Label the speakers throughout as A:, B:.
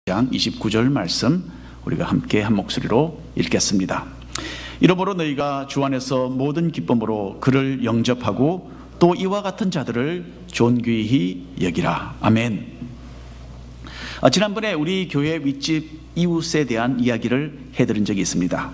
A: 장 29절 말씀 우리가 함께 한 목소리로 읽겠습니다. 이러므로 너희가 주 안에서 모든 기쁨으로 그를 영접하고 또 이와 같은 자들을 존귀히 여기라. 아멘. 지난번에 우리 교회 윗집 이웃에 대한 이야기를 해드린 적이 있습니다.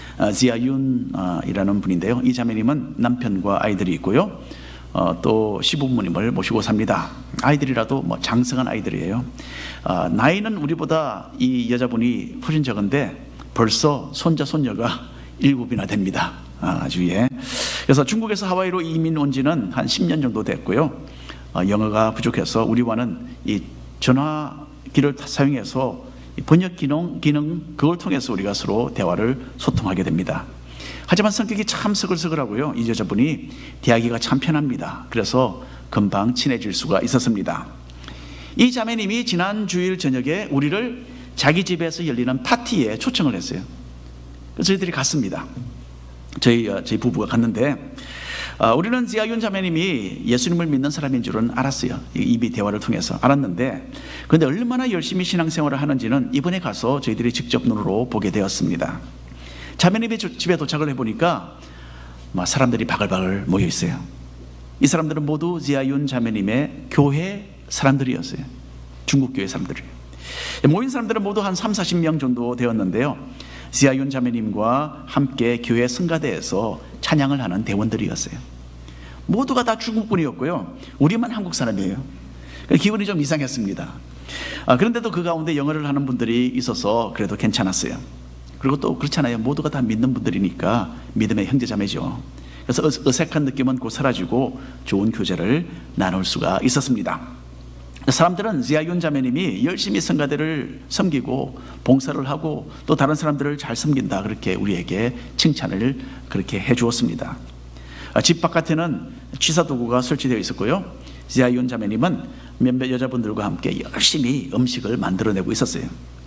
A: 지아윤이라는 분인데요. 이 자매님은 남편과 아이들이 있고요. 또 시부모님을 모시고 삽니다. 아이들이라도 장성한 아이들이에요. 나이는 우리보다 이 여자분이 훨씬 적은데 벌써 손자 손녀가 7이나 됩니다. 주위에. 그래서 중국에서 하와이로 이민 온 지는 한 10년 정도 됐고요. 영어가 부족해서 우리와는 이 전화기를 사용해서 번역 기능 그걸 통해서 우리가 서로 대화를 소통하게 됩니다. 하지만 성격이 참 서글서글하고요. 이 여자분이 대하기가 참 편합니다. 그래서 금방 친해질 수가 있었습니다. 이 자매님이 지난 주일 저녁에 우리를 자기 집에서 열리는 파티에 초청을 했어요. 그래서 저희들이 갔습니다. 저희 부부가 갔는데 우리는 지아윤 자매님이 예수님을 믿는 사람인 줄은 알았어요. 입이 대화를 통해서 알았는데, 그런데 얼마나 열심히 신앙생활을 하는지는 이번에 가서 저희들이 직접 눈으로 보게 되었습니다. 자매님이 집에 도착을 해보니까 사람들이 바글바글 모여 있어요. 이 사람들은 모두 지아윤 자매님의 교회 사람들이었어요. 중국 교회 사람들이에요. 모인 사람들은 모두 한 30-40명 정도 되었는데요. 지아윤 자매님과 함께 교회 성가대에서 찬양을 하는 대원들이었어요. 모두가 다 중국분이었고요. 우리만 한국 사람이에요. 기분이 좀 이상했습니다. 그런데도 그 가운데 영어를 하는 분들이 있어서 그래도 괜찮았어요. 그리고 또 그렇잖아요. 모두가 다 믿는 분들이니까 믿음의 형제자매죠. 그래서 어색한 느낌은 곧 사라지고 좋은 교제를 나눌 수가 있었습니다. 사람들은 지아윤 자매님이 열심히 성가대를 섬기고 봉사를 하고 또 다른 사람들을 잘 섬긴다, 그렇게 우리에게 칭찬을 그렇게 해주었습니다. 집 바깥에는 취사도구가 설치되어 있었고요. 지아윤 자매님은 몇몇 여자분들과 함께 열심히 음식을 만들어내고 있었어요.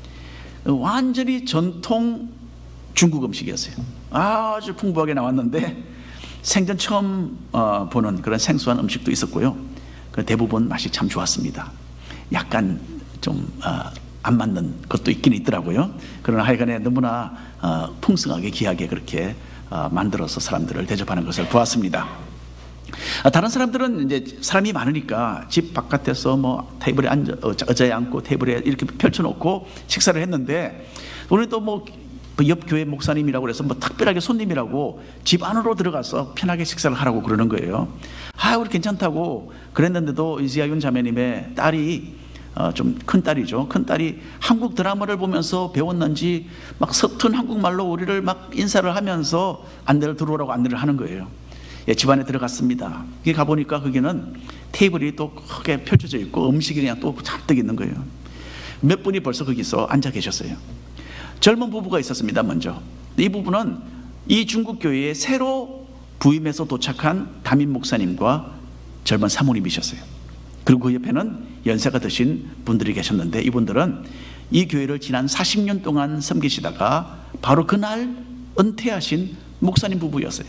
A: 완전히 전통 중국 음식이었어요. 아주 풍부하게 나왔는데 생전 처음 보는 그런 생소한 음식도 있었고요. 대부분 맛이 참 좋았습니다. 약간 좀 안 맞는 것도 있긴 있더라고요. 그러나 하여간에 너무나 풍성하게 귀하게 그렇게 만들어서 사람들을 대접하는 것을 보았습니다. 다른 사람들은 이제 사람이 많으니까 집 바깥에서 테이블에 의자에 앉고 테이블에 이렇게 펼쳐놓고 식사를 했는데, 우리는 또 옆 교회 목사님이라고 그래서 특별하게 손님이라고 집 안으로 들어가서 편하게 식사를 하라고 그러는 거예요. 우리 괜찮다고 그랬는데도 이지아윤 자매님의 딸이 좀 큰 딸이죠. 큰 딸이 한국 드라마를 보면서 배웠는지 서툰 한국말로 우리를 인사를 하면서 안내를 들어오라고 안내를 하는 거예요. 집 안에 들어갔습니다. 거기 가보니까 거기는 테이블이 또 크게 펼쳐져 있고 음식이 그냥 또 잔뜩 있는 거예요. 몇 분이 벌써 거기서 앉아 계셨어요. 젊은 부부가 있었습니다. 먼저 이 부부는 이 중국 교회에 새로 부임해서 도착한 담임 목사님과 젊은 사모님이셨어요. 그리고 그 옆에는 연세가 드신 분들이 계셨는데, 이분들은 이 교회를 지난 40년 동안 섬기시다가 바로 그날 은퇴하신 목사님 부부였어요.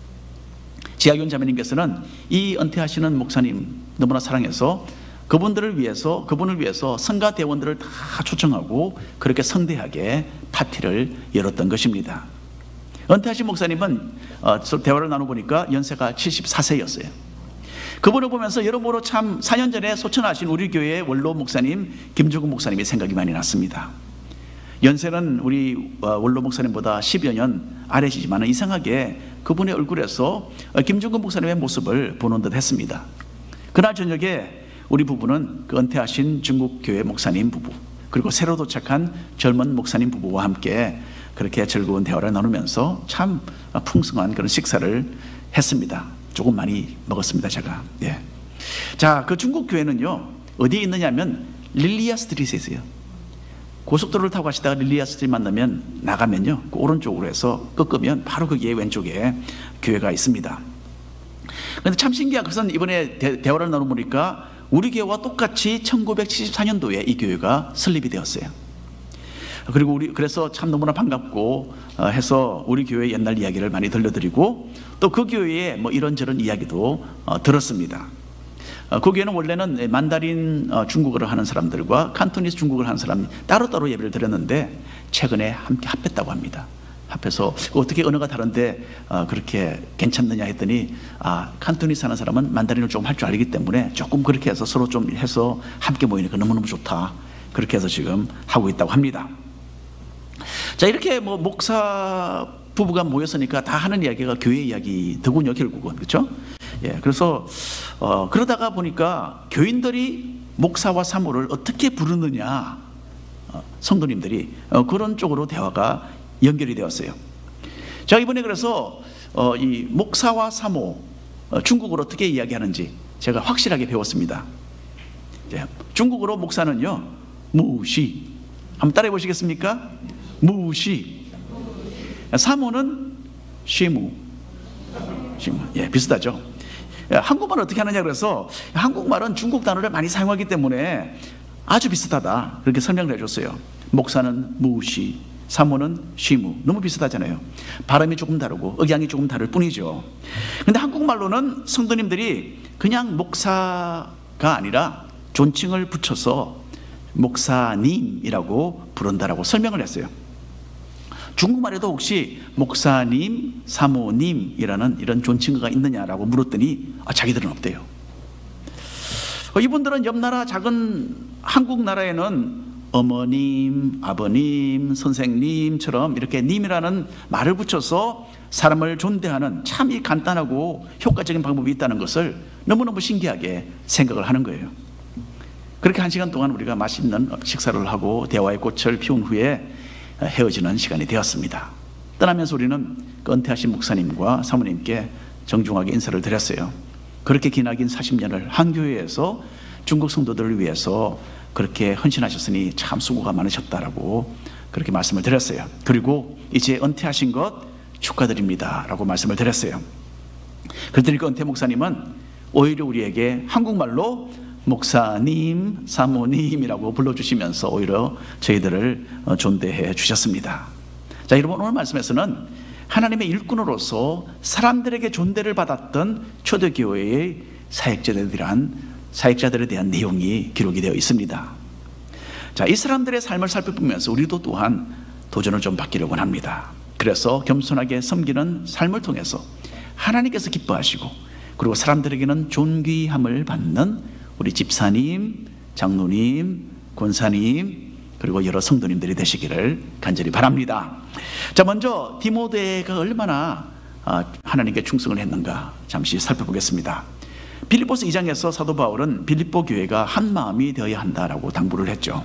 A: 지아윤 자매님께서는 이 은퇴하시는 목사님 너무나 사랑해서 그분을 위해서 성가 대원들을 다 초청하고 그렇게 성대하게 파티를 열었던 것입니다. 은퇴하신 목사님은 대화를 나눠보니까 연세가 74세였어요. 그분을 보면서 여러모로 참 4년 전에 소천하신 우리 교회의 원로 목사님 김종근 목사님이 생각이 많이 났습니다. 연세는 우리 원로 목사님보다 10여 년 아래시지만 이상하게 그분의 얼굴에서 김종근 목사님의 모습을 보는 듯 했습니다. 그날 저녁에 우리 부부는 그 은퇴하신 중국 교회 목사님 부부, 그리고 새로 도착한 젊은 목사님 부부와 함께 그렇게 즐거운 대화를 나누면서 참 풍성한 그런 식사를 했습니다. 조금 많이 먹었습니다, 제가. 예. 자, 그 중국 교회는요 어디에 있느냐면 릴리아 스트리트에 있어요. 고속도로를 타고 가시다가 릴리아 스트리트 만나면 나가면요 그 오른쪽으로 해서 꺾으면 바로 거기에 왼쪽에 교회가 있습니다. 그런데 참 신기한 것은 이번에 대화를 나눠보니까 우리 교회와 똑같이 1974년도에 이 교회가 설립이 되었어요. 그리고 그래서 참 너무나 반갑고 해서 우리 교회 옛날 이야기를 많이 들려드리고 또 그 교회의 이런저런 이야기도 들었습니다. 거기에는 원래는 만다린 중국어를 하는 사람들과 칸토니스 중국어를 하는 사람이 따로따로 예배를 드렸는데 최근에 함께 합했다고 합니다. 합해서 어떻게 언어가 다른데 그렇게 괜찮느냐 했더니 칸토니스 하는 사람은 만다린을 조금 할 줄 알기 때문에 조금 그렇게 해서 서로 좀 해서 함께 모이니까 너무너무 좋다. 그렇게 해서 지금 하고 있다고 합니다. 자, 이렇게 뭐 목사 부부가 모였으니까 다 하는 이야기가 교회 이야기더군요, 결국은. 그렇죠? 예, 그래서 그러다가 보니까 교인들이 목사와 사모를 어떻게 부르느냐, 성도님들이 그런 쪽으로 대화가 연결이 되었어요. 자, 이번에 그래서 이 목사와 사모 중국어로 어떻게 이야기하는지 제가 확실하게 배웠습니다. 중국어로 목사는요, 무시. 한번 따라해 보시겠습니까? 무시. 사모는 시무. 예, 비슷하죠. 한국말은 어떻게 하느냐 그래서 한국말은 중국 단어를 많이 사용하기 때문에 아주 비슷하다 그렇게 설명을 해줬어요. 목사는 무시, 사모는 시무. 너무 비슷하잖아요. 발음이 조금 다르고 억양이 조금 다를 뿐이죠. 근데 한국말로는 성도님들이 그냥 목사가 아니라 존칭을 붙여서 목사님이라고 부른다라고 설명을 했어요. 중국말에도 혹시 목사님, 사모님이라는 이런 존칭어가 있느냐라고 물었더니 자기들은 없대요. 이분들은 옆나라 작은 한국 나라에는 어머님, 아버님, 선생님처럼 이렇게 님이라는 말을 붙여서 사람을 존대하는 참 이 간단하고 효과적인 방법이 있다는 것을 너무너무 신기하게 생각을 하는 거예요. 그렇게 1시간 동안 우리가 맛있는 식사를 하고 대화의 꽃을 피운 후에 헤어지는 시간이 되었습니다. 떠나면서 우리는 그 은퇴하신 목사님과 사모님께 정중하게 인사를 드렸어요. 그렇게 기나긴 40년을 한 교회에서 중국 성도들을 위해서 그렇게 헌신하셨으니 참 수고가 많으셨다라고 그렇게 말씀을 드렸어요. 그리고 이제 은퇴하신 것 축하드립니다 라고 말씀을 드렸어요. 그랬더니 그 은퇴 목사님은 오히려 우리에게 한국말로 목사님, 사모님이라고 불러주시면서 오히려 저희들을 존대해 주셨습니다. 자, 여러분, 오늘 말씀에서는 하나님의 일꾼으로서 사람들에게 존대를 받았던 초대교회의 사역자들에 대한 내용이 기록이 되어 있습니다. 자, 이 사람들의 삶을 살펴보면서 우리도 또한 도전을 좀 받기를 합니다. 그래서 겸손하게 섬기는 삶을 통해서 하나님께서 기뻐하시고 그리고 사람들에게는 존귀함을 받는 우리 집사님, 장로님, 권사님 그리고 여러 성도님들이 되시기를 간절히 바랍니다. 자, 먼저 디모데가 얼마나 하나님께 충성을 했는가 잠시 살펴보겠습니다. 빌립보서 2장에서 사도 바울은 빌립보 교회가 한 마음이 되어야 한다라고 당부를 했죠.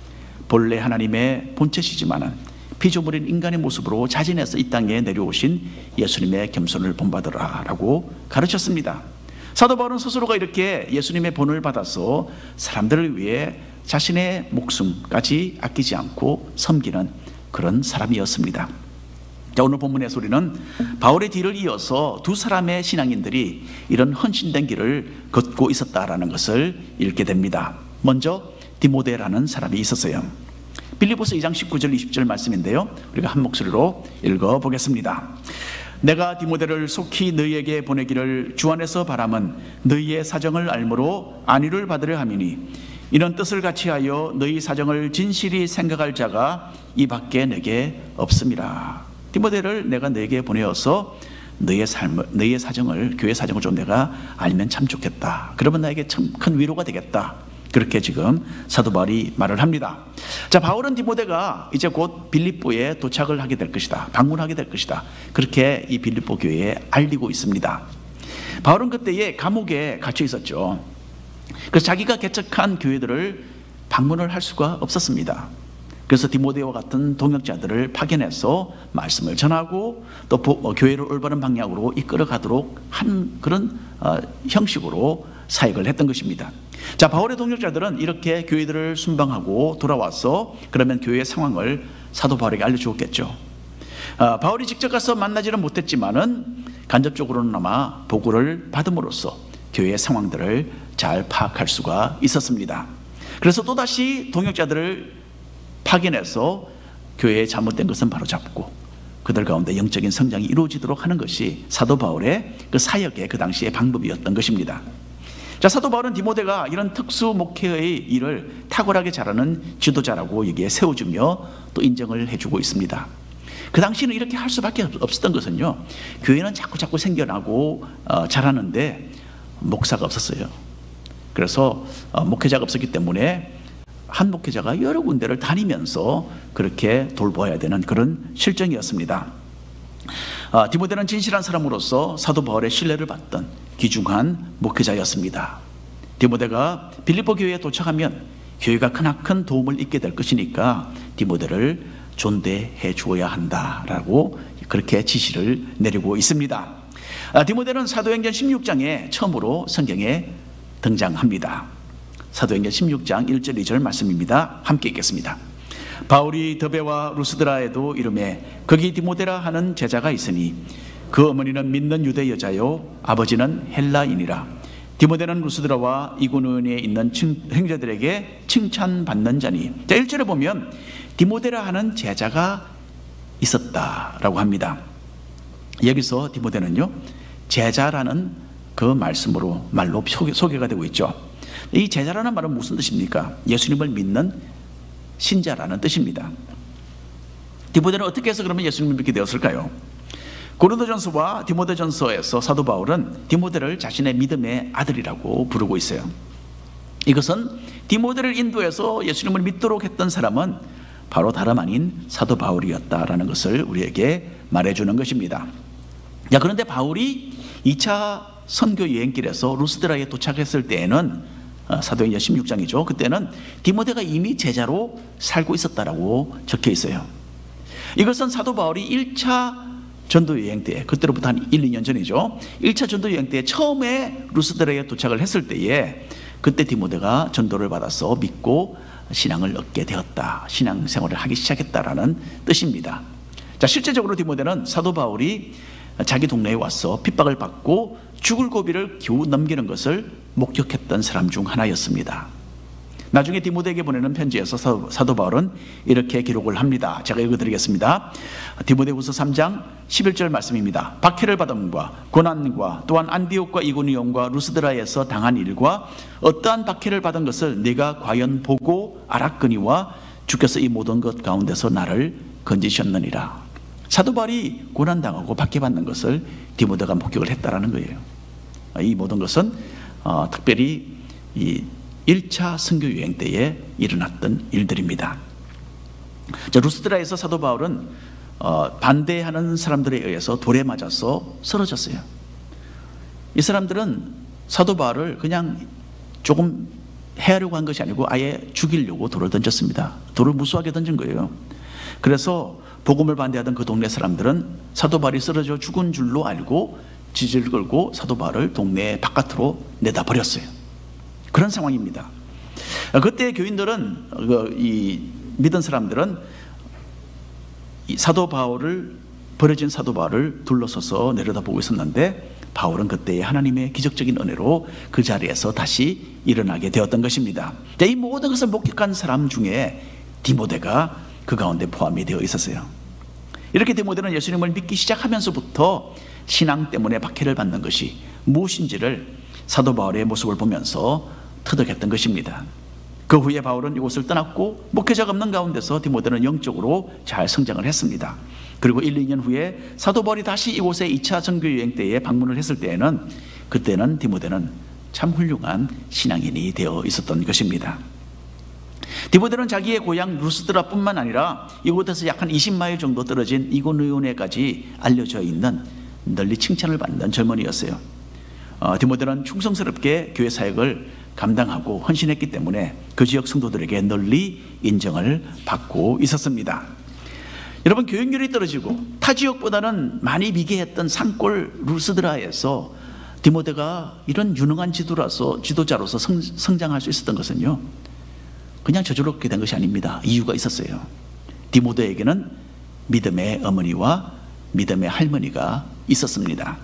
A: 본래 하나님의 본체시지만은 피조물인 인간의 모습으로 자진해서 이 땅에 내려오신 예수님의 겸손을 본받으라라고 가르쳤습니다. 사도 바울은 스스로가 이렇게 예수님의 본을 받아서 사람들을 위해 자신의 목숨까지 아끼지 않고 섬기는 그런 사람이었습니다. 자, 오늘 본문에서 우리는 바울의 뒤를 이어서 두 사람의 신앙인들이 이런 헌신된 길을 걷고 있었다라는 것을 읽게 됩니다. 먼저 디모데라는 사람이 있었어요. 빌립보서 2장 19절 20절 말씀인데요, 우리가 한 목소리로 읽어보겠습니다. 내가 디모데를 속히 너희에게 보내기를 주 안에서 바람은 너희의 사정을 알므로 안위를 받으려 함이니 이런 뜻을 같이 하여 너희 사정을 진실이 생각할 자가 이 밖에 내게 없음이라. 디모데를 내가 너에게 보내어서 너희의 삶을, 너희의 사정을, 교회 사정을 좀 내가 알면 참 좋겠다. 그러면 나에게 참 큰 위로가 되겠다. 그렇게 지금 사도 바울이 말을 합니다. 자, 바울은 디모데가 이제 곧 빌립보에 도착을 하게 될 것이다, 방문하게 될 것이다, 그렇게 이 빌립보 교회에 알리고 있습니다. 바울은 그때에 감옥에 갇혀 있었죠. 그래서 자기가 개척한 교회들을 방문을 할 수가 없었습니다. 그래서 디모데와 같은 동역자들을 파견해서 말씀을 전하고 또 교회를 올바른 방향으로 이끌어가도록 한 그런 형식으로 사역을 했던 것입니다. 자, 바울의 동역자들은 이렇게 교회들을 순방하고 돌아와서 그러면 교회의 상황을 사도 바울에게 알려주었겠죠. 바울이 직접 가서 만나지는 못했지만은 간접적으로나마 보고를 받음으로써 교회의 상황들을 잘 파악할 수가 있었습니다. 그래서 또다시 동역자들을 파견해서 교회에 잘못된 것은 바로잡고 그들 가운데 영적인 성장이 이루어지도록 하는 것이 사도 바울의 그 사역의 그 당시의 방법이었던 것입니다. 자, 사도 바울은 디모데가 이런 특수 목회의 일을 탁월하게 잘하는 지도자라고 여기에 세워주며 또 인정을 해주고 있습니다. 그 당시에는 이렇게 할 수밖에 없었던 것은요, 교회는 자꾸 생겨나고 자라는데 목사가 없었어요. 그래서 목회자가 없었기 때문에 한 목회자가 여러 군데를 다니면서 그렇게 돌보아야 되는 그런 실정이었습니다. 디모데는 진실한 사람으로서 사도 바울의 신뢰를 받던 귀중한 목회자였습니다. 디모데가 빌립보 교회에 도착하면 교회가 크나큰 도움을 잊게 될 것이니까 디모데를 존대해 주어야 한다라고 그렇게 지시를 내리고 있습니다. 디모데는 사도행전 16장에 처음으로 성경에 등장합니다. 사도행전 16장 1절 2절 말씀입니다. 함께 읽겠습니다. 바울이 더베와 루스드라에도 이르매 거기 디모데라 하는 제자가 있으니 그 어머니는 믿는 유대 여자요 아버지는 헬라인이라. 디모데는 루스드라와 이고니온에 있는 형제들에게 칭찬받는 자니. 자, 1절에 보면 디모데라 하는 제자가 있었다라고 합니다. 여기서 디모데는요, 제자라는 그 말로 소개가 되고 있죠. 이 제자라는 말은 무슨 뜻입니까? 예수님을 믿는 신자라는 뜻입니다. 디모데는 어떻게 해서 그러면 예수님을 믿게 되었을까요? 고린도전서와 디모데전서에서 사도 바울은 디모데를 자신의 믿음의 아들이라고 부르고 있어요. 이것은 디모데를 인도해서 예수님을 믿도록 했던 사람은 바로 다름 아닌 사도 바울이었다라는 것을 우리에게 말해주는 것입니다. 자, 그런데 바울이 2차 선교 여행길에서 루스드라에 도착했을 때에는 사도행전 16장이죠. 그때는 디모데가 이미 제자로 살고 있었다라고 적혀 있어요. 이것은 사도 바울이 1차 전도 여행 때, 그때로부터 한 1, 2년 전이죠. 1차 전도 여행 때 처음에 루스드라에 도착을 했을 때에 그때 디모데가 전도를 받아서 믿고 신앙을 얻게 되었다, 신앙생활을 하기 시작했다라는 뜻입니다. 자, 실제적으로 디모데는 사도 바울이 자기 동네에 와서 핍박을 받고 죽을 고비를 겨우 넘기는 것을 목격했던 사람 중 하나였습니다. 나중에 디모데에게 보내는 편지에서 사도 바울은 이렇게 기록을 합니다. 제가 읽어드리겠습니다. 디모데후서 3장 11절 말씀입니다. 박해를 받음과 고난과 또한 안디옥과 이고니온과 루스드라에서 당한 일과 어떠한 박해를 받은 것을 네가 과연 보고 알았거니와 주께서 이 모든 것 가운데서 나를 건지셨느니라. 사도 바울이 고난당하고 박해받는 것을 디모데가 목격을 했다라는 거예요. 이 모든 것은 특별히 이 1차 선교 여행 때에 일어났던 일들입니다. 자, 루스드라에서 사도 바울은 반대하는 사람들에 의해서 돌에 맞아서 쓰러졌어요. 이 사람들은 사도 바울을 그냥 조금 해하려고 한 것이 아니고 아예 죽이려고 돌을 던졌습니다. 돌을 무수하게 던진 거예요. 그래서 복음을 반대하던 그 동네 사람들은 사도 바울이 쓰러져 죽은 줄로 알고 지지를 걸고 사도 바울을 동네 바깥으로 내다 버렸어요. 그런 상황입니다. 그때 교인들은, 이 믿은 사람들은 이 버려진 사도 바울을 둘러서서 내려다보고 있었는데 바울은 그때의 하나님의 기적적인 은혜로 그 자리에서 다시 일어나게 되었던 것입니다. 이 모든 것을 목격한 사람 중에 디모데가 그 가운데 포함이 되어 있었어요. 이렇게 디모데는 예수님을 믿기 시작하면서부터 신앙 때문에 박해를 받는 것이 무엇인지를 사도 바울의 모습을 보면서 터득했던 것입니다. 그 후에 바울은 이곳을 떠났고 목회자가 없는 가운데서 디모데는 영적으로 잘 성장을 했습니다. 그리고 1, 2년 후에 사도 바울이 다시 이곳에 2차 선교 여행 때에 방문을 했을 때에는 그때는 디모데는 참 훌륭한 신앙인이 되어 있었던 것입니다. 디모데는 자기의 고향 루스드라뿐만 아니라 이곳에서 약 한 20마일 정도 떨어진 이고니온에까지 알려져 있는 널리 칭찬을 받는 젊은이였어요. 디모데는 충성스럽게 교회 사역을 감당하고 헌신했기 때문에 그 지역 성도들에게 널리 인정을 받고 있었습니다. 여러분, 교육률이 떨어지고 타 지역보다는 많이 미개했던 산골 루스드라에서 디모데가 이런 유능한 지도자로서 성장할 수 있었던 것은요, 그냥 저절로 그렇게 된 것이 아닙니다. 이유가 있었어요. 디모데에게는 믿음의 어머니와 믿음의 할머니가 있었습니다.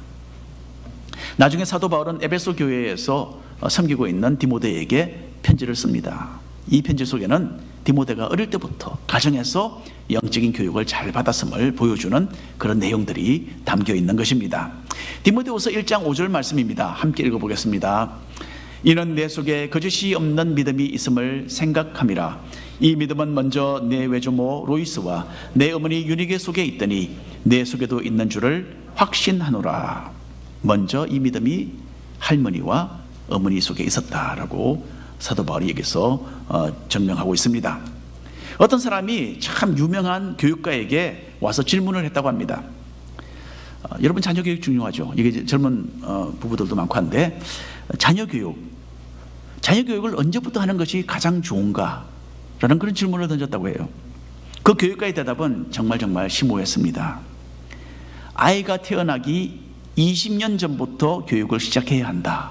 A: 나중에 사도 바울은 에베소 교회에서 섬기고 있는 디모데에게 편지를 씁니다. 이 편지 속에는 디모데가 어릴 때부터 가정에서 영적인 교육을 잘 받았음을 보여주는 그런 내용들이 담겨 있는 것입니다. 디모데후서 1장 5절 말씀입니다. 함께 읽어보겠습니다. 이는 내 속에 거짓이 없는 믿음이 있음을 생각함이라. 이 믿음은 먼저 내 외조모 로이스와 내 어머니 유니게 속에 있더니 내 속에도 있는 줄을 확신하노라. 먼저 이 믿음이 할머니와 어머니 속에 있었다라고 사도 바울이 여기서 증명하고 있습니다. 어떤 사람이 참 유명한 교육가에게 와서 질문을 했다고 합니다. 여러분, 자녀 교육 중요하죠. 이게 젊은 부부들도 많고 한데, 자녀 교육을 언제부터 하는 것이 가장 좋은가? 라는 그런 질문을 던졌다고 해요. 그 교육가의 대답은 정말 심오했습니다. 아이가 태어나기 20년 전부터 교육을 시작해야 한다.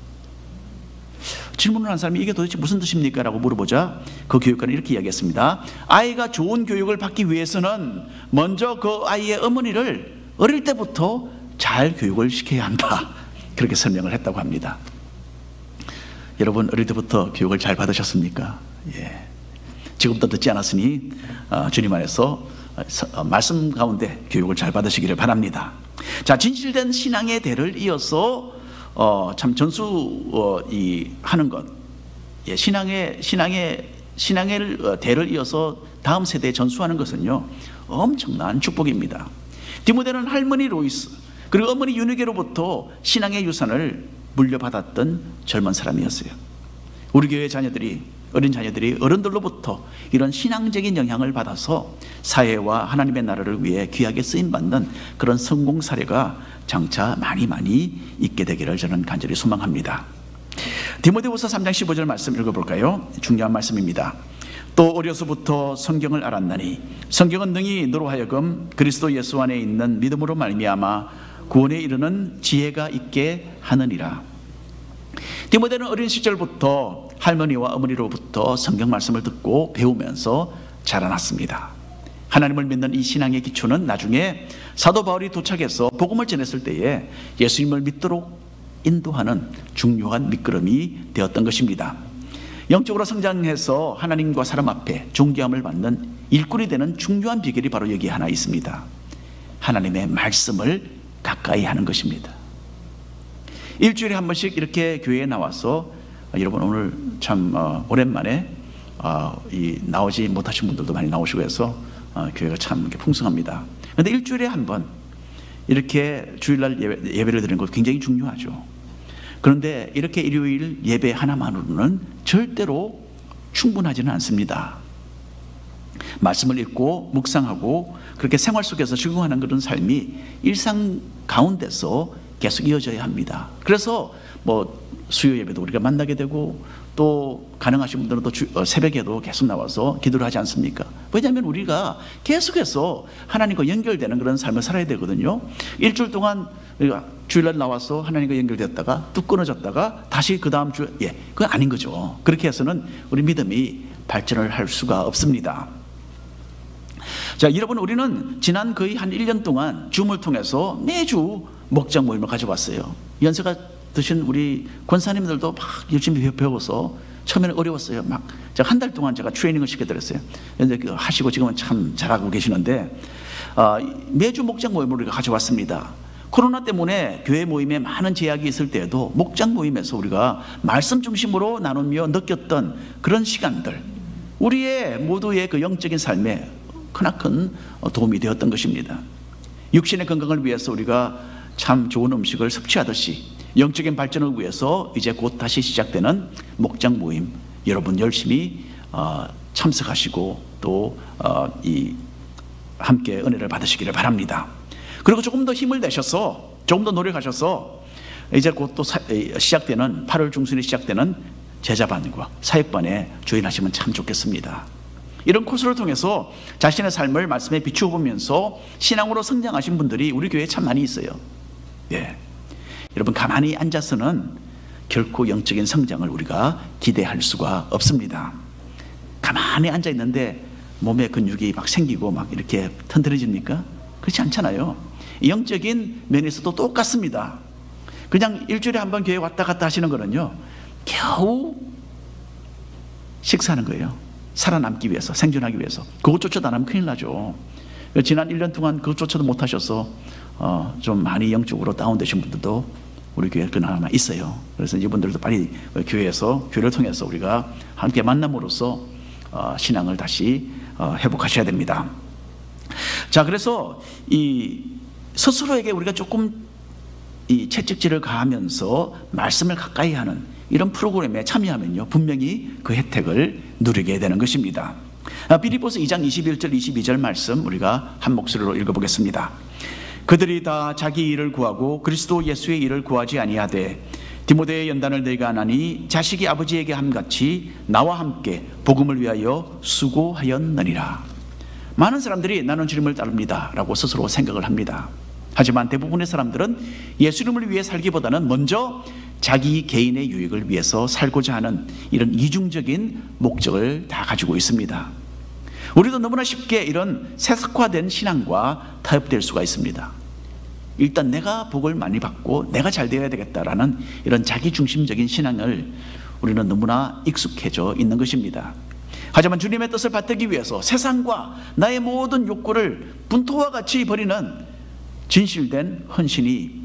A: 질문을 한 사람이 이게 도대체 무슨 뜻입니까? 라고 물어보자 그 교육가는 이렇게 이야기했습니다. 아이가 좋은 교육을 받기 위해서는 먼저 그 아이의 어머니를 어릴 때부터 잘 교육을 시켜야 한다. 그렇게 설명을 했다고 합니다. 여러분, 어릴 때부터 교육을 잘 받으셨습니까? 예. 지금부터 듣지 않았으니 주님 안에서 말씀 가운데 교육을 잘 받으시기를 바랍니다. 자, 진실된 신앙의 대를 이어서 참 하는 것, 예, 신앙의 대를 이어서 다음 세대에 전수하는 것은요, 엄청난 축복입니다. 디모데는 할머니 로이스 그리고 어머니 유니게로부터 신앙의 유산을 물려받았던 젊은 사람이었어요. 우리 교회 어린 자녀들이 어른들로부터 이런 신앙적인 영향을 받아서 사회와 하나님의 나라를 위해 귀하게 쓰임받는 그런 성공 사례가 장차 많이 있게 되기를 저는 간절히 소망합니다. 디모데후서 3장 15절 말씀 읽어볼까요? 중요한 말씀입니다. 또 어려서부터 성경을 알았나니 성경은 능히 너로 하여금 그리스도 예수 안에 있는 믿음으로 말미암아 구원에 이르는 지혜가 있게 하느니라. 디모데는 어린 시절부터 할머니와 어머니로부터 성경 말씀을 듣고 배우면서 자라났습니다. 하나님을 믿는 이 신앙의 기초는 나중에 사도 바울이 도착해서 복음을 전했을 때에 예수님을 믿도록 인도하는 중요한 밑거름이 되었던 것입니다. 영적으로 성장해서 하나님과 사람 앞에 존귀함을 받는 일꾼이 되는 중요한 비결이 바로 여기 하나 있습니다. 하나님의 말씀을 가까이 하는 것입니다. 일주일에 한 번씩 이렇게 교회에 나와서, 여러분 오늘 참 오랜만에 나오지 못하신 분들도 많이 나오시고 해서 교회가 참 풍성합니다. 그런데 일주일에 한 번 이렇게 주일날 예배를 드리는 것 굉장히 중요하죠. 그런데 이렇게 일요일 예배 하나만으로는 절대로 충분하지는 않습니다. 말씀을 읽고 묵상하고 그렇게 생활 속에서 적용하는 그런 삶이 일상 가운데서 계속 이어져야 합니다. 그래서 수요 예배도 우리가 만나게 되고, 또 가능하신 분들은 또 새벽에도 계속 나와서 기도를 하지 않습니까? 왜냐하면 우리가 계속해서 하나님과 연결되는 그런 삶을 살아야 되거든요. 일주일 동안 우리가 주일날 나와서 하나님과 연결됐다가 뚝 끊어졌다가 다시 그 다음 주, 그건 아닌 거죠. 그렇게 해서는 우리 믿음이 발전을 할 수가 없습니다. 자, 여러분, 우리는 지난 거의 한 1년 동안 줌을 통해서 매주 목장 모임을 가져왔어요. 연세가 드신 우리 권사님들도 막 열심히 배워서 처음에는 어려웠어요. 제가 한 달 동안 제가 트레이닝을 시켜드렸어요. 그런데 하시고 지금은 참 잘하고 계시는데, 매주 목장 모임을 우리가 가져왔습니다. 코로나 때문에 교회 모임에 많은 제약이 있을 때에도 목장 모임에서 우리가 말씀 중심으로 나누며 느꼈던 그런 시간들, 우리의 모두의 그 영적인 삶에 크나큰 도움이 되었던 것입니다. 육신의 건강을 위해서 우리가 참 좋은 음식을 섭취하듯이 영적인 발전을 위해서 이제 곧 다시 시작되는 목장 모임, 여러분 열심히 참석하시고 또 함께 은혜를 받으시기를 바랍니다. 그리고 조금 더 힘을 내셔서, 조금 더 노력하셔서 이제 곧 또 시작되는 8월 중순에 시작되는 제자반과 사역반에 조인하시면 참 좋겠습니다. 이런 코스를 통해서 자신의 삶을 말씀에 비추어 보면서 신앙으로 성장하신 분들이 우리 교회에 참 많이 있어요. 여러분, 가만히 앉아서는 결코 영적인 성장을 우리가 기대할 수가 없습니다. 가만히 앉아 있는데 몸에 근육이 막 생기고 막 이렇게 튼튼해집니까? 그렇지 않잖아요. 영적인 면에서도 똑같습니다. 그냥 일주일에 한 번 교회 왔다 갔다 하시는 거는요, 겨우 식사하는 거예요. 살아남기 위해서, 생존하기 위해서. 그것조차도 안 하면 큰일 나죠. 지난 1년 동안 그것조차도 못 하셔서 좀 많이 영적으로 다운되신 분들도 우리 교회에 그나마 있어요. 그래서 이분들도 빨리 교회를 통해서 우리가 함께 만남으로써 신앙을 다시 회복하셔야 됩니다. 자, 그래서 이 스스로에게 우리가 조금 이 채찍질을 가하면서 말씀을 가까이 하는 이런 프로그램에 참여하면요, 분명히 그 혜택을 누리게 되는 것입니다. 빌립보서 2장 21절 22절 말씀 우리가 한 목소리로 읽어보겠습니다. 그들이 다 자기 일을 구하고 그리스도 예수의 일을 구하지 아니하되 디모데의 연단을 너희가 안하니 자식이 아버지에게 함같이 나와 함께 복음을 위하여 수고하였느니라. 많은 사람들이 나는 주님을 따릅니다 라고 스스로 생각을 합니다. 하지만 대부분의 사람들은 예수님을 위해 살기보다는 먼저 자기 개인의 유익을 위해서 살고자 하는 이런 이중적인 목적을 다 가지고 있습니다. 우리도 너무나 쉽게 이런 세속화된 신앙과 타협될 수가 있습니다. 일단 내가 복을 많이 받고 내가 잘 되어야 되겠다라는 이런 자기중심적인 신앙을 우리는 너무나 익숙해져 있는 것입니다. 하지만 주님의 뜻을 받들기 위해서 세상과 나의 모든 욕구를 분토와 같이 버리는 진실된 헌신이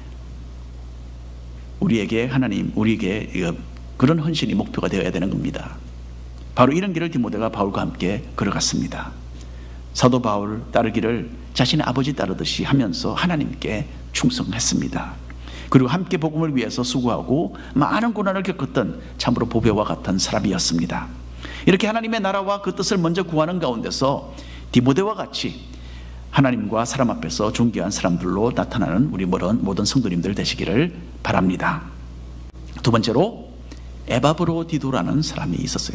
A: 우리에게 그런 헌신이 목표가 되어야 되는 겁니다. 바로 이런 길을 디모데가 바울과 함께 걸어갔습니다. 사도 바울 따르기를 자신의 아버지 따르듯이 하면서 하나님께 충성했습니다. 그리고 함께 복음을 위해서 수고하고 많은 고난을 겪었던 참으로 보배와 같은 사람이었습니다. 이렇게 하나님의 나라와 그 뜻을 먼저 구하는 가운데서 디모데와 같이 하나님과 사람 앞에서 존귀한 사람들로 나타나는 우리 모든 성도님들 되시기를 바랍니다. 두 번째로 에바브로디도라는 사람이 있었어요.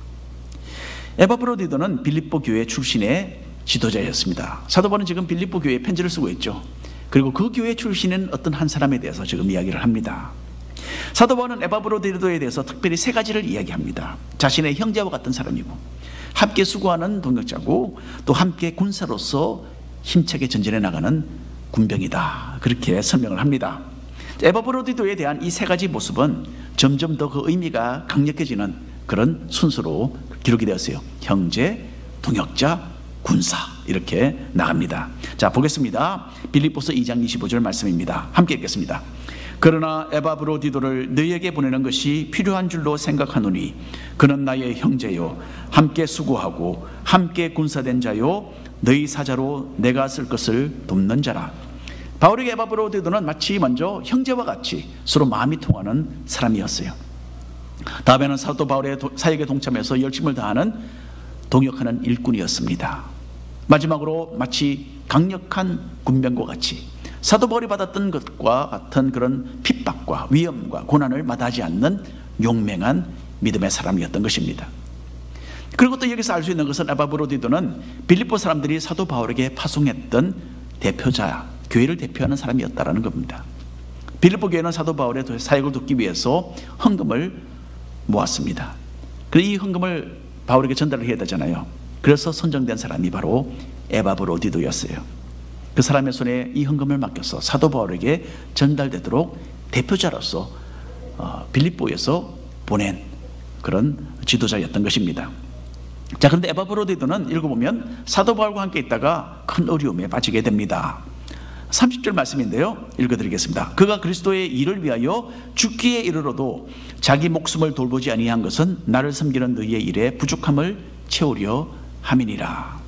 A: 에바브로디도는 빌립보 교회 출신의 지도자였습니다. 사도 바울은 지금 빌립보 교회에 편지를 쓰고 있죠. 그리고 그 교회 출신인 어떤 한 사람에 대해서 지금 이야기를 합니다. 사도 바울은 에바브로디도에 대해서 특별히 세 가지를 이야기합니다. 자신의 형제와 같은 사람이고 함께 수고하는 동역자고 또 함께 군사로서 힘차게 전진해 나가는 군병이다, 그렇게 설명을 합니다. 에바브로디도에 대한 이 세 가지 모습은 점점 더 그 의미가 강력해지는 그런 순서로 기록이 되었어요. 형제, 동역자, 군사, 이렇게 나갑니다. 자, 보겠습니다. 빌립보서 2장 25절 말씀입니다. 함께 읽겠습니다. 그러나 에바브로디도를 너희에게 보내는 것이 필요한 줄로 생각하노니 그는 나의 형제요 함께 수고하고 함께 군사된 자요 너희 사자로 내가 쓸 것을 돕는 자라. 바울에게 에바브로디도는 마치 먼저 형제와 같이 서로 마음이 통하는 사람이었어요. 다음에는 사도 바울의 사역에 동참해서 열심을 다하는 동역하는 일꾼이었습니다. 마지막으로 마치 강력한 군병과 같이 사도 바울이 받았던 것과 같은 그런 핍박과 위험과 고난을 마다하지 않는 용맹한 믿음의 사람이었던 것입니다. 그리고 또 여기서 알 수 있는 것은 에바브로디도는 빌립보 사람들이 사도 바울에게 파송했던 대표자, 교회를 대표하는 사람이었다는 겁니다. 빌립보 교회는 사도 바울의 사역을 돕기 위해서 헌금을 모았습니다. 그래서 이 헌금을 바울에게 전달을 해야 되잖아요. 그래서 선정된 사람이 바로 에바브로디도였어요. 그 사람의 손에 이 헌금을 맡겨서 사도 바울에게 전달되도록 대표자로서 빌립보에서 보낸 그런 지도자였던 것입니다. 자, 그런데 에바브로디도는 읽어보면 사도 바울과 함께 있다가 큰 어려움에 빠지게 됩니다. 30절 말씀인데요, 읽어드리겠습니다. 그가 그리스도의 일을 위하여 죽기에 이르러도 자기 목숨을 돌보지 아니한 것은 나를 섬기는 너희의 일에 부족함을 채우려 함이니라.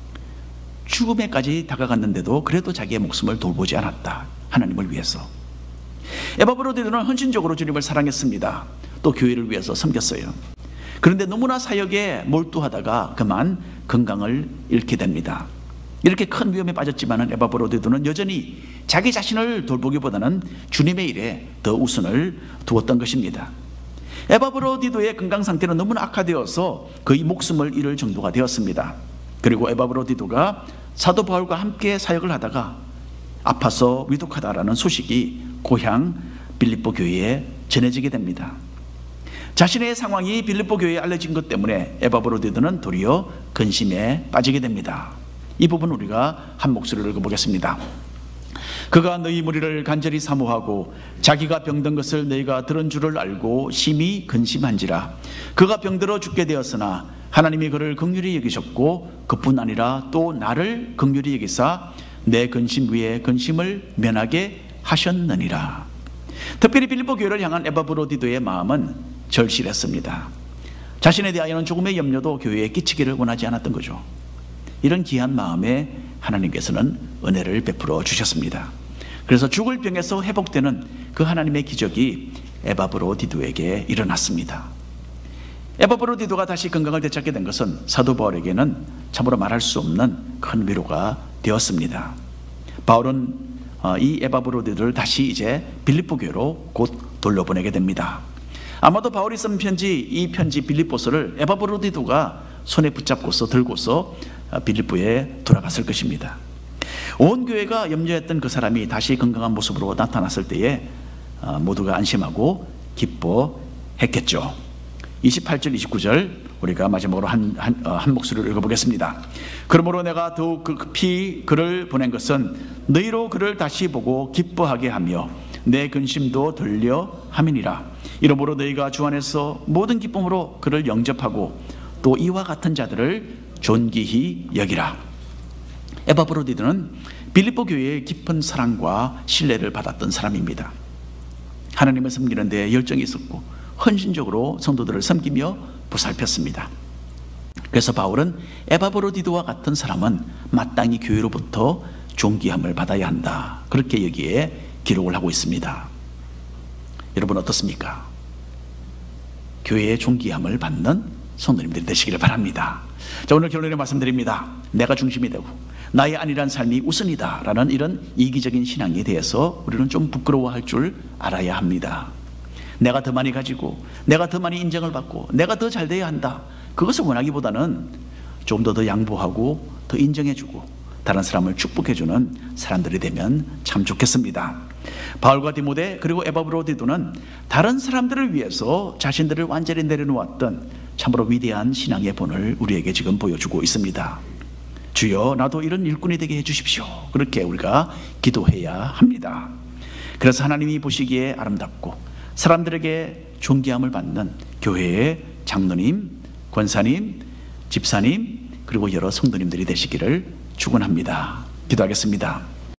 A: 죽음에까지 다가갔는데도 그래도 자기의 목숨을 돌보지 않았다, 하나님을 위해서. 에바브로디도는 헌신적으로 주님을 사랑했습니다. 또 교회를 위해서 섬겼어요. 그런데 너무나 사역에 몰두하다가 그만 건강을 잃게 됩니다. 이렇게 큰 위험에 빠졌지만 에바브로디도는 여전히 자기 자신을 돌보기보다는 주님의 일에 더 우선을 두었던 것입니다. 에바브로디도의 건강 상태는 너무나 악화되어서 거의 목숨을 잃을 정도가 되었습니다. 그리고 에바브로디도가 사도 바울과 함께 사역을 하다가 아파서 위독하다라는 소식이 고향 빌립보 교회에 전해지게 됩니다. 자신의 상황이 빌립보 교회에 알려진 것 때문에 에바브로디도는 도리어 근심에 빠지게 됩니다. 이 부분 우리가 한 목소리로 읽어보겠습니다. 그가 너희 무리를 간절히 사모하고 자기가 병든 것을 너희가 들은 줄을 알고 심히 근심한지라. 그가 병들어 죽게 되었으나 하나님이 그를 긍휼히 여기셨고 그뿐 아니라 또 나를 긍휼히 여기사 내 근심 위에 근심을 면하게 하셨느니라. 특별히 빌립보 교회를 향한 에바브로디도의 마음은 절실했습니다. 자신에 대하여는 조금의 염려도 교회에 끼치기를 원하지 않았던 거죠. 이런 귀한 마음에 하나님께서는 은혜를 베풀어 주셨습니다. 그래서 죽을 병에서 회복되는 그 하나님의 기적이 에바브로디도에게 일어났습니다. 에바브로디도가 다시 건강을 되찾게 된 것은 사도 바울에게는 참으로 말할 수 없는 큰 위로가 되었습니다. 바울은 이 에바브로디도를 다시 이제 빌립보 교회로 곧 돌려보내게 됩니다. 아마도 바울이 쓴 편지, 이 편지 빌립보서를 에바브로디도가 손에 붙잡고서 들고서 빌립보에 돌아갔을 것입니다. 온 교회가 염려했던 그 사람이 다시 건강한 모습으로 나타났을 때에 모두가 안심하고 기뻐했겠죠. 28절 29절 우리가 마지막으로 한 목소리로 읽어보겠습니다. 그러므로 내가 더욱 급히 그를 보낸 것은 너희로 그를 다시 보고 기뻐하게 하며 내 근심도 들려 함이니라. 이러므로 너희가 주 안에서 모든 기쁨으로 그를 영접하고 또 이와 같은 자들을 존귀히 여기라. 에바브로디도는 빌립보 교회의 깊은 사랑과 신뢰를 받았던 사람입니다. 하나님을 섬기는 데 열정이 있었고 헌신적으로 성도들을 섬기며 보살폈습니다. 그래서 바울은 에바브로디도와 같은 사람은 마땅히 교회로부터 존귀함을 받아야 한다, 그렇게 여기에 기록을 하고 있습니다. 여러분 어떻습니까? 교회의 존귀함을 받는 성도님들이 되시기를 바랍니다. 자, 오늘 결론에 말씀드립니다. 내가 중심이 되고 나의 아니란 삶이 우선이다 라는 이런 이기적인 신앙에 대해서 우리는 좀 부끄러워할 줄 알아야 합니다. 내가 더 많이 가지고 내가 더 많이 인정을 받고 내가 더 잘 돼야 한다, 그것을 원하기보다는 좀 더 양보하고 더 인정해주고 다른 사람을 축복해주는 사람들이 되면 참 좋겠습니다. 바울과 디모데 그리고 에바브로디도는 다른 사람들을 위해서 자신들을 완전히 내려놓았던 참으로 위대한 신앙의 본을 우리에게 지금 보여주고 있습니다. 주여 나도 이런 일꾼이 되게 해주십시오, 그렇게 우리가 기도해야 합니다. 그래서 하나님이 보시기에 아름답고 사람들에게 존귀함을 받는 교회의 장로님, 권사님, 집사님 그리고 여러 성도님들이 되시기를 축원합니다. 기도하겠습니다.